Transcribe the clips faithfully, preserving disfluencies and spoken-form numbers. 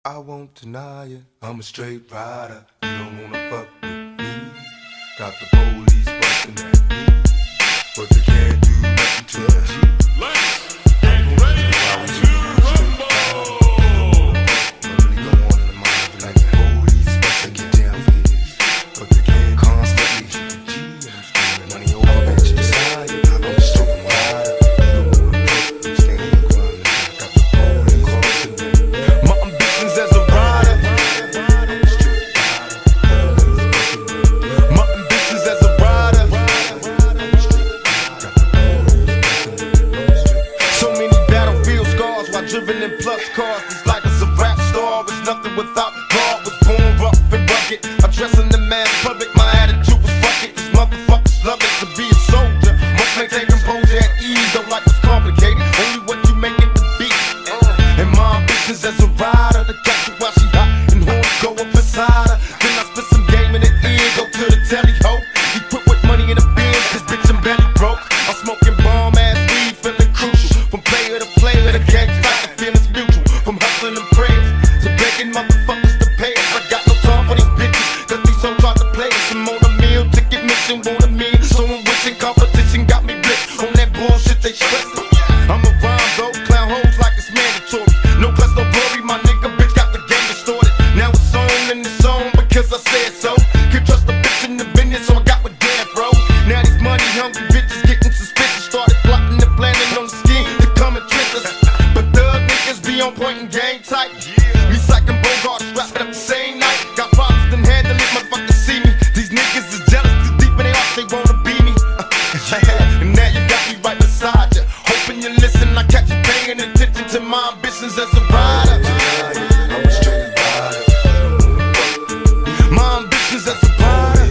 I won't deny it, I'm a straight rider. You don't wanna fuck with me. Got the police busting at me, but they can't do nothing to a G. Let's get ready to rumble. What really go on in the mind of like the police busting get down for this, but they can't constantly shoot G. I'm screaming money over at your side. I'm a straight rider. You don't wanna fuck with me, stand on the ground. Got the police busting at me. My ambitions as a rider. My ambitions as a rider. So many battlefield scars while driven in plus cars. These life is a rap star. It's nothing without God. Was born rough and rugged. I dress in the mass public. My attitude was fuck it. These motherfuckers love it to be a soldier. Must maintain composure at ease. Though life is complicated. Only what you make it to be. Uh, and my ambitions as a rider. To catch her while she hot and horns go up inside her. Then I spit some game in the ear. Go to the telly ho. Equipped with money in the bin. This bitch I'm belly broke. I'm smoking bomb ass weed. Feeling crucial. From player to player. The gang fight. The feelings mutual. From hustling and prayers to begging motherfuckers to pay us. I got no time for these bitches. Cause these hoes try to play us. I'm on a meal. Ticket mission. Want a meal. So I'm wishing competition got me blitzed. On that bullshit they stressing. I'm a rhyme though. Clown hoes like it's mandatory. No class, no glory. My nigga bitch got the game distorted. Now it's on and it's on because I said so. Can't trust a bitch in the business, so I got with death, bro. Now these money hungry bitches getting suspicious. Started plotting and planning on the scheme to come and trick us. But thug niggas be on point and game tight. Me psyching Bogart strapped up the same night. Got problems then handle it, motherfuckers see me. These niggas is jealous, too deep in their hearts, they wanna be me. And now you got me right beside you. Hoping you listen, I catch you paying attention to my ambitions as a rider. I'm a straight rider. My ambitions as a rider.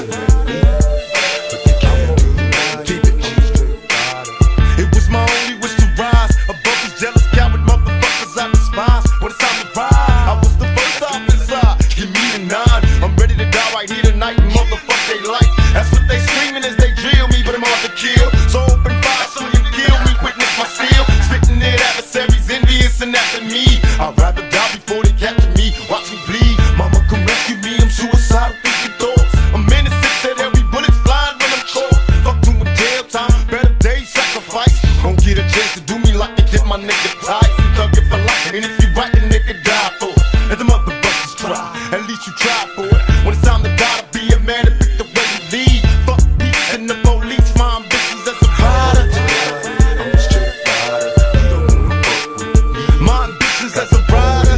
But they can't do nothing. Keep it straight rider. It was my only wish to rise above these jealous coward motherfuckers I despise. When it's time to ride, I was the first off inside. Give me the nine. I'm ready to die right here tonight. Motherfuck they like. That's what they screaming as they drill me, but I'm hard to kill. So open fire so you kill me. Witness my steel. Spitting it adversaries envious and after me. I'd rather die before they capture me. Watch me bleed. Mama come rescue me. I'm suicidal thinking thoughts. I'm innocent that every bullet's flying when I'm caught. Fuck doing jail time. Better days sacrifice. Don't get a chance to do me like they did my nigga Tyson. Thug it for life. And if you right, the nigga die for it. Let the motherfuckers try. At least you try for it. When it's time to die, to be a man to pick the way you lead. Fuck peace and the police. My ambitions as a rider. I'm a straight rider. You don't wanna fuck with me. My ambitions as a rider.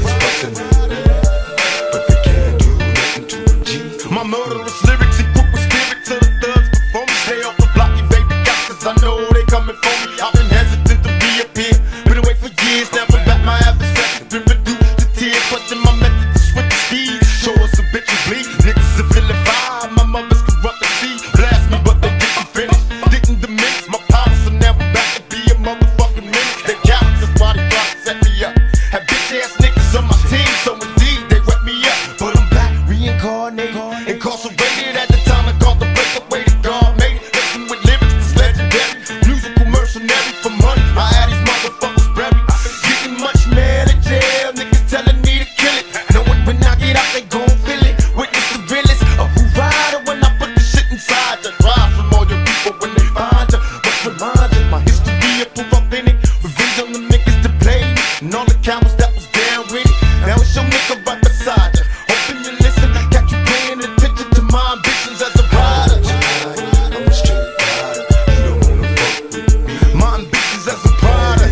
But they can't do nothing to a G. My murderous lyrics equipped with spirit to the thugs before me. Stay off the block, you baby got, cause I know they coming for me. I've been hesitant to reappear. Been away for years, never back my adversary. Been reduced to tears, questing my method to switch the speed. Show us a bitch and bleed. Niggas are feeling fine. My mother's corrupt and see. Blast me, but they didn't finish. Didn't diminish my power, so now I'm back to be a motherfucking menace. They cowards, that's why they try to set me up. Have bitch ass niggas on my team, so indeed they wet me up. But I'm back, reincarnated, incarcerated at the time I called the breakaway to God made it. Listen with lyrics that's legendary. Musical mercenary for money. I had these motherfuckers buried. Getting much mail in jail, niggas telling me to kill it. Knowing when I get out, they gon' feel it. Witness the realest of who rider when I put the shit inside you. Rise from all your people when they find you. But remind you, my history of proof authentic. Revenge on the niggas that played me. And all the cowards that was down with it. Now it's your nigga right beside you. Hoping you listen, got you paying attention to my ambitions as a rider. I'm a straight rider. You don't wanna fuck with me. My ambitions as a rider.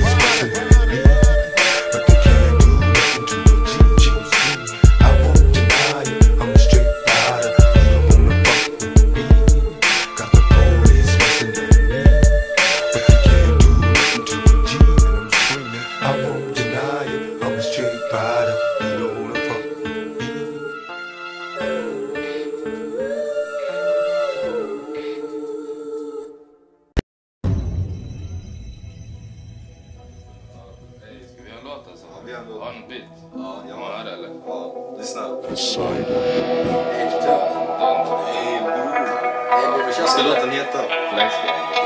But they can't do nothing to a G. I won't deny it. I'm a straight rider. You don't wanna fuck with me. Got the police busting at me, but they can't do nothing to a G. And I'm screaming. I won't deny it. I'm a straight rider. You don't wanna fuck with me. Hej, ska vi ha en låt alltså? Ja, vi har en låt. Har du en beat? Ja, jag Har du det eller? Ja, lyssna. Vad ska låten heta?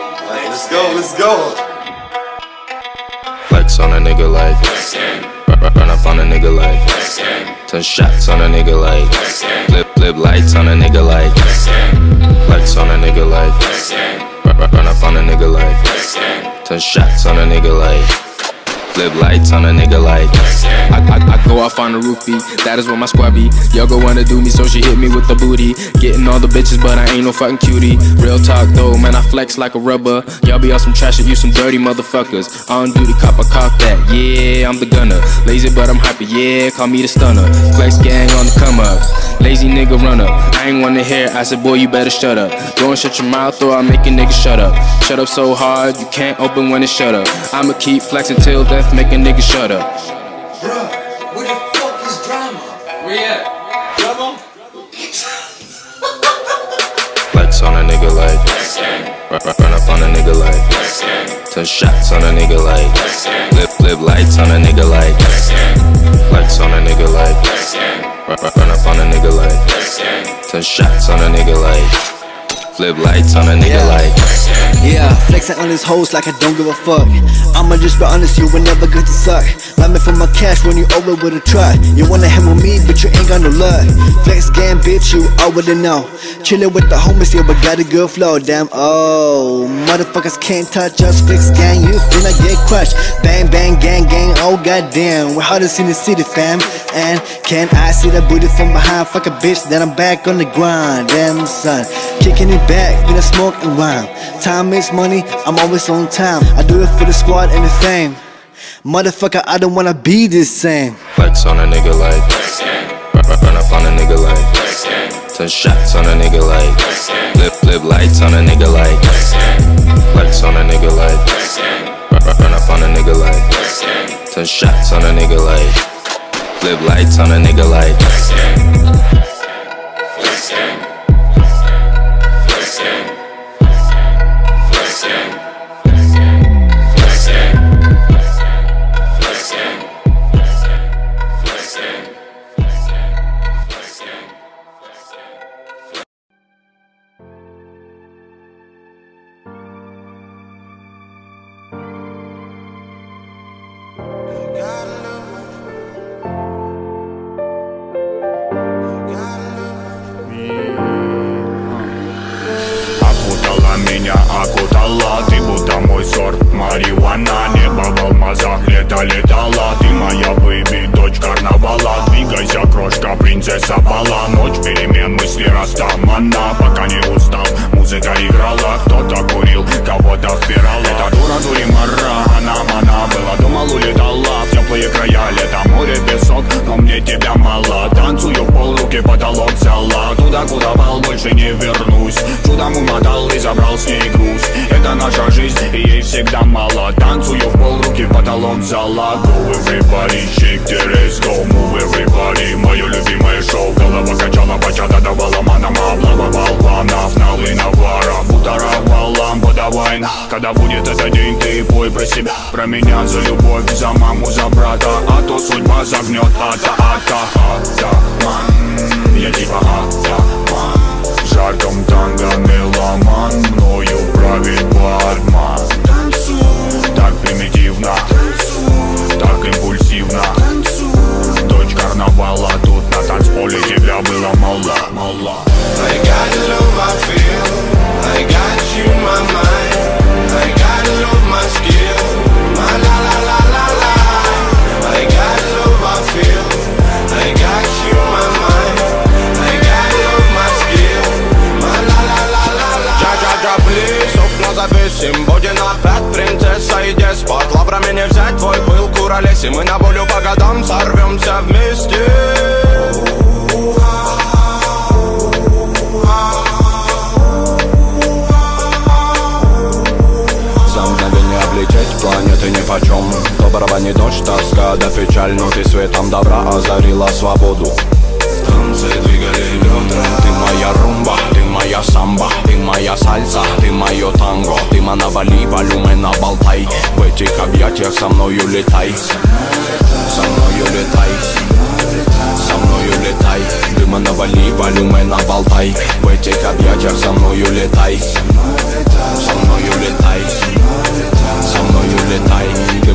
Let's go, let's go! Flex on a nigga like Run up on a nigga like ten shots on a nigga like flip, flip lights on a nigga like lights on a nigga like run up on a nigga like ten shots on a nigga like flip lights on a nigga like I, I, I go off on the roof beat, that is what my squad be. Yo go wanna do me, so she hit me with the booty. Getting all the bitches, but I ain't no fucking cutie. Real talk though, man, I flex like a rubber. Y'all be on some trash shit, you some dirty motherfuckers. On duty, cop, I cop that, yeah, I'm the gunner. Lazy, but I'm hyper, yeah, call me the stunner. Flex gang on the come up, lazy nigga run up. I ain't wanna hear, I said boy you better shut up. Go and shut your mouth or I'll make a nigga shut up. Shut up so hard, you can't open when it's shut up. I'ma keep flexing till death, make a nigga shut up. Bruh, where the fuck is drama? Where you at? Drama? Flex on a nigga like run, run up on a nigga like ten shots on a nigga like flip, flip lights on a nigga like flex on a nigga like run, run up on a nigga like ten shots on a nigga like flip lights on a nigga yeah. like Yeah, flexing on his hoes like I don't give a fuck. I'ma just be honest, you were never good to suck. Lineman for my cash when you over with a truck. You wanna hang with me, but you ain't got no luck. Flex game, bitch, you already know. Chillin' with the homies, yeah, but got a good flow. Damn, oh, motherfuckers can't touch us. Flex gang, you finna get crushed. Bang, bang, gang, gang, oh goddamn. We're hardest in the city, fam. And can I see that booty from behind? Fuck a bitch, then I'm back on the grind. Damn, son, kicking it back, finna smoke and rhyme. Time is money, I'm always on time. I do it for the squad and the fame. Motherfucker, I don't wanna be the same. Flex on a nigga like run, run up on a nigga like ten shots on a nigga like flip, flip lights on a nigga like flex on a nigga like run, run up on a nigga like ten shots on a nigga like flip lights on a nigga like Меня окутала, ты будто мой сорт марихуана. Небо в алмазах, лето летала. Ты моя бэйби, дочь карнавала. Двигайся, крошка, принцесса бала. Ночь перемен, мысли растамана. Пока не устал, музыка играла. Кто-то курил, кого-то впирала. Эта дура дуримара, она мана была. Думал, улетала в теплые края. Лето, море, песок, но мне тебя мало. Танцую в пол, руки потолок взяла. Туда, куда вал, больше не вернусь. Чудом умотал и забрал с ней груз. Это наша жизнь, и ей всегда мало. Танцую в пол, руки потолок взяла. Go everybody, shake the let's go. Move everybody, мое любимое шоу. Голова качала, бачата давала манама. Обламывал планов, налы навара. Бутара валам, подавай. Когда будет этот день, ты пой про себя. Про меня, за любовь, за маму, за брата. А то судьба загнет, ата, ата, атаман. Я типа атаман. В жарком танго меломан. Мною правит бармен. Так примитивно, так импульсивно. Дочь карнавала, тут на танцполе тебя было мало, мало. I got the love I feel, I got you in my mind. I got the love my skill, my la la la la la. I got the love I feel, I got you in my mind. I got the love my skill, my la la la la la. Джа-джа-джа, please, окна завесим. Будем опять принцесса и деспот. Лаврами не взять твой пыл, куролесим. Мы на волю по годам сорвемся вместе. Облететь планеты нипочем. Доброго не дождь, тоска да печаль. Но ты светом добра озарила свободу. Станции двигали бедра. Ты моя румба, ты моя самба. Ты моя сальса, ты мое танго. Ты манавали, волюмена болтай. В этих объятиях со мною летай. Со мною летай. Со мною летай. Ты манавали, волюмена болтай. В этих объятиях со мною летай. Со мною летай. Со мною летай, ты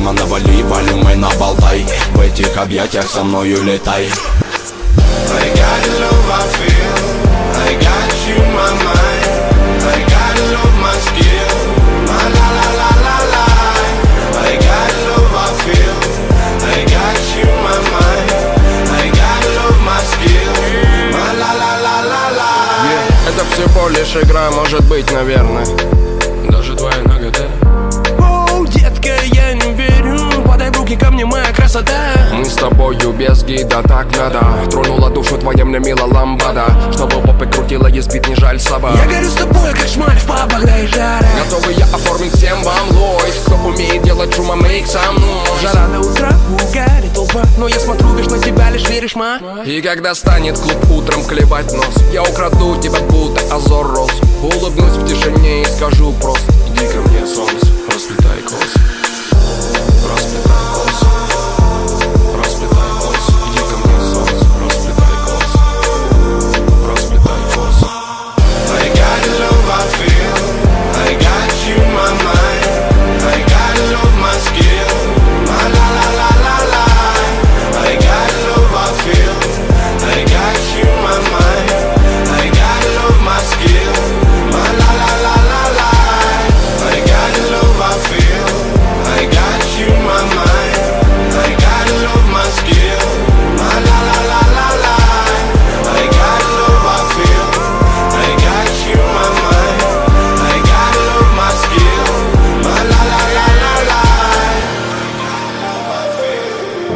Дима, навали, волюмой наболтай. В этих объятиях со мною летай. I got love I feel, I got you my mind, I got love my skill, my la la la la la. I got love I feel, I got you my mind, I got love my skill, my la la la la la. Yeah, это всего лишь игра, может быть, наверное. Даже твоя нагота. Оу, детка, я не верю. Подай в руки ко мне, моя красота. Мы с тобою без гида, так надо. Тронула душу твоя мне мила ламбада. Чтобы попы крутила, и спит, не жаль собак. Я горю с тобой, как шмаль в пабах, да и жара. Готовы я оформить всем вам лойс. Кто умеет делать шума, make some noise. Жара до утра, угари толпа. Но я смотрю, лишь на тебя, лишь веришь, ма. И когда станет клуб утром клевать нос, я украду тебя, будто озор роз. Улыбнусь в тишине и скажу просто: иди ко мне, солнце, расплетай косы. Расплетай косы. Расплетай косы. Иди ко мне, солнце, расплетай косы. Расплетай косы. I got love I feel, I got you my mind, I got love my skill, my la la la la la. I got love I feel, I got you my mind, I got love my skill, my la la la la la. I got love I feel, I got you my mind, I got love my skill, my la la la la la. I got love I feel, I got you my mind, I got love my skill, my la la la la la. I got love I feel,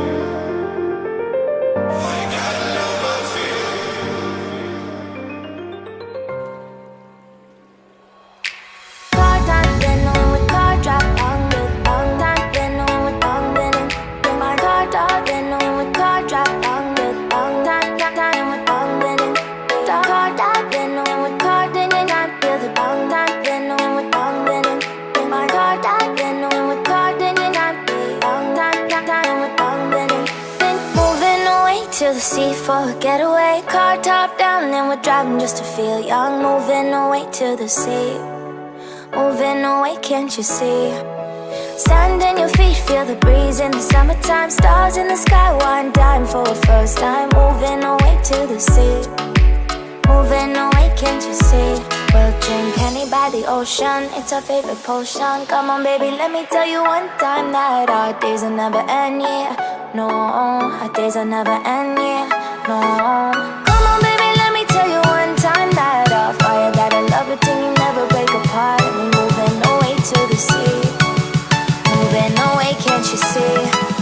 I got love I feel. To the sea for a getaway, car top down and we're driving just to feel young. Moving away to the sea, moving away, can't you see? Sand in your feet, feel the breeze in the summertime. Stars in the sky, one dime for a first time. Moving away to the sea, moving away, can't you see? We'll drink honey by the ocean, it's our favorite potion. Come on baby, let me tell you one time that our days will never end, yeah. No, our days will never end, yeah. No. Come on baby, let me tell you one time that our fire, that I love it till you never break apart. And we're moving away to the sea, moving away, can't you see?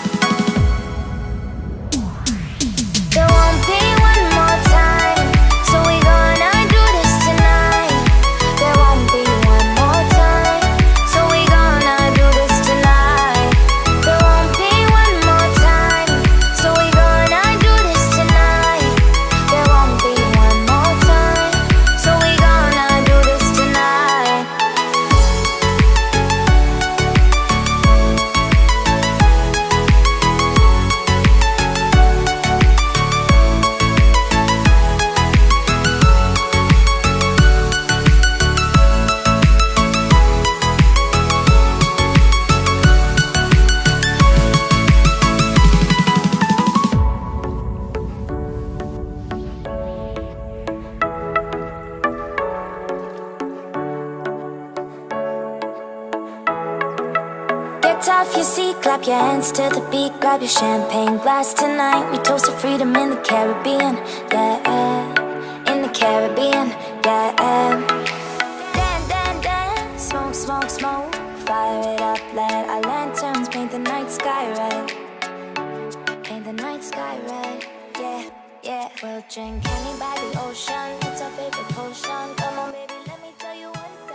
There won't be one more time, so we gonna do this tonight. There won't be one more time, so we gonna do this tonight. There won't be one more time, so we gonna do this tonight. There won't be one more time, so we gonna do this tonight. Get off your seat, clap your hands to the beat. Grab your champagne glass tonight. We toast to freedom in the Caribbean, yeah. In the Caribbean, yeah. Dan, dan, dan, smoke, smoke, smoke. Fire it up, let our lanterns paint the night sky red. Paint the night sky red, yeah, yeah. We'll drink honey by the ocean, it's our favorite potion. Come on baby, let me tell you one